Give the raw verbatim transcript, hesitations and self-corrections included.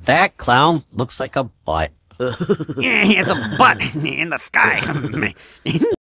That clown looks like a butt. Yeah, he has a butt in the sky.